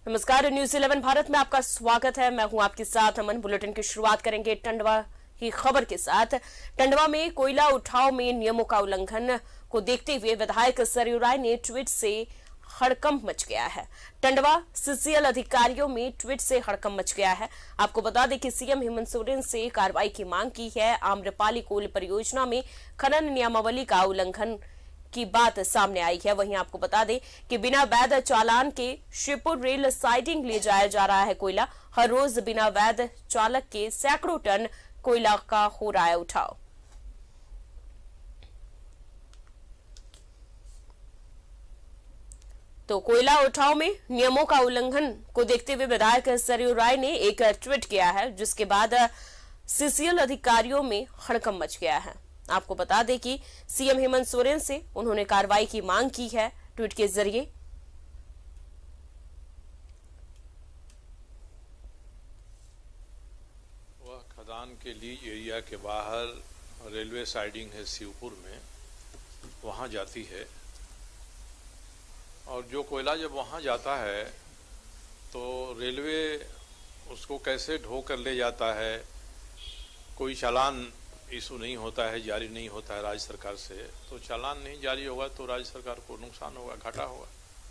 नमस्कार, न्यूज़ 11 भारत में आपका स्वागत है। मैं हूं आपके साथ अमन। बुलेटिन की शुरुआत करेंगे टंडवा की खबर के साथ। टंडवा में कोयला उठाव में नियमों का उल्लंघन को देखते हुए विधायक सरयू राय ने ट्वीट से हड़कंप मच गया है। टंडवा सीसीएल अधिकारियों में ट्वीट से हड़कंप मच गया है। आपको बता दें कि सीएम हेमंत सोरेन से कार्रवाई की मांग की है। आम्रपाली कोल परियोजना में खनन नियमावली का उल्लंघन की बात सामने आई है। वहीं आपको बता दें कि बिना वैध चालान के शिवपुर रेल साइडिंग ले जाया जा रहा है कोयला। हर रोज बिना वैध चालक के सैकड़ों टन कोयला का हो रहा है उठाव। तो कोयला उठाव में नियमों का उल्लंघन को देखते हुए विधायक सरयू राय ने एक ट्वीट किया है, जिसके बाद सीसीएल अधिकारियों में हड़कंप मच गया है। आपको बता दें कि सीएम हेमंत सोरेन से उन्होंने कार्रवाई की मांग की है ट्वीट के जरिए। वह खदान के लीज एरिया के बाहर रेलवे साइडिंग है शिवपुर में, वहां जाती है। और जो कोयला जब वहां जाता है तो रेलवे उसको कैसे ढो कर ले जाता है, कोई चालान इशू नहीं होता है, जारी नहीं होता है राज्य सरकार से। तो चालान नहीं जारी होगा तो राज्य सरकार को नुकसान होगा, घाटा होगा।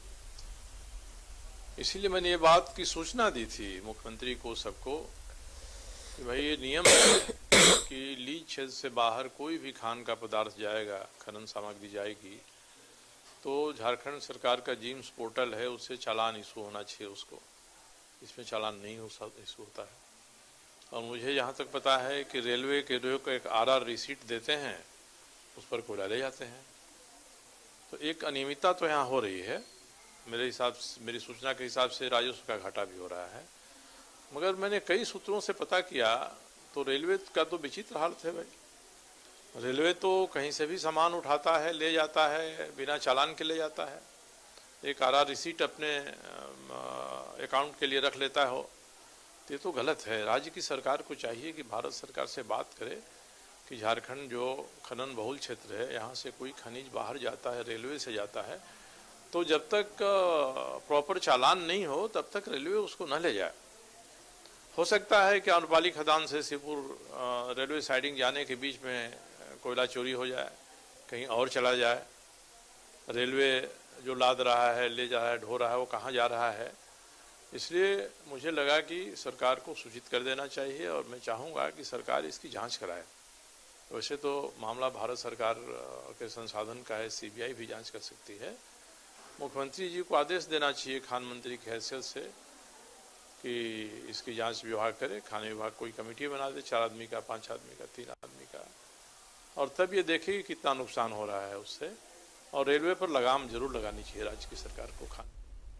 इसीलिए मैंने ये बात की सूचना दी थी मुख्यमंत्री को, सबको, कि भाई ये नियम है कि लीज क्षेत्र से बाहर कोई भी खान का पदार्थ जाएगा, खनन सामग्री जाएगी, तो झारखंड सरकार का जीम्स पोर्टल है, उससे चालान इशू होना चाहिए उसको। इसमें चालान नहीं इशू होता है। और मुझे जहाँ तक पता है कि रेलवे के लोग एक आरआर रिसीट देते हैं, उस पर कोयला ले जाते हैं। तो एक अनियमितता तो यहाँ हो रही है। मेरी सूचना के हिसाब से राजस्व का घाटा भी हो रहा है। मगर मैंने कई सूत्रों से पता किया तो रेलवे का तो विचित्र हालत है भाई। रेलवे तो कहीं से भी सामान उठाता है, ले जाता है, बिना चालान के ले जाता है। एक आरआर रिसीट अपने अकाउंट के लिए रख लेता हो। ये तो गलत है। राज्य की सरकार को चाहिए कि भारत सरकार से बात करे कि झारखंड जो खनन बहुल क्षेत्र है, यहाँ से कोई खनिज बाहर जाता है, रेलवे से जाता है, तो जब तक प्रॉपर चालान नहीं हो तब तक रेलवे उसको न ले जाए। हो सकता है कि आम्रपाली खदान से शिवपुर रेलवे साइडिंग जाने के बीच में कोयला चोरी हो जाए, कहीं और चला जाए। रेलवे जो लाद रहा है, ले जा रहा है, ढो रहा है, वो कहाँ जा रहा है। इसलिए मुझे लगा कि सरकार को सूचित कर देना चाहिए और मैं चाहूँगा कि सरकार इसकी जांच कराए। वैसे तो मामला भारत सरकार के संसाधन का है, सीबीआई भी जांच कर सकती है। मुख्यमंत्री जी को आदेश देना चाहिए खान मंत्री की हैसियत से कि इसकी जांच विभाग करे। खान विभाग कोई कमेटी बना दे, 4 आदमी का, 5 आदमी का, 3 आदमी का, और तब ये देखे कि कितना नुकसान हो रहा है उससे। और रेलवे पर लगाम जरूर लगानी चाहिए राज्य की सरकार को। Khan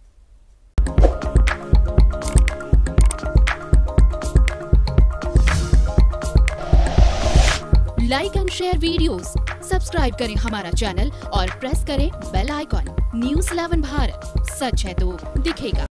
like and share videos, subscribe करें हमारा चैनल और प्रेस करें बेल आइकॉन। न्यूज़ 11 भारत, सच है तो दिखेगा।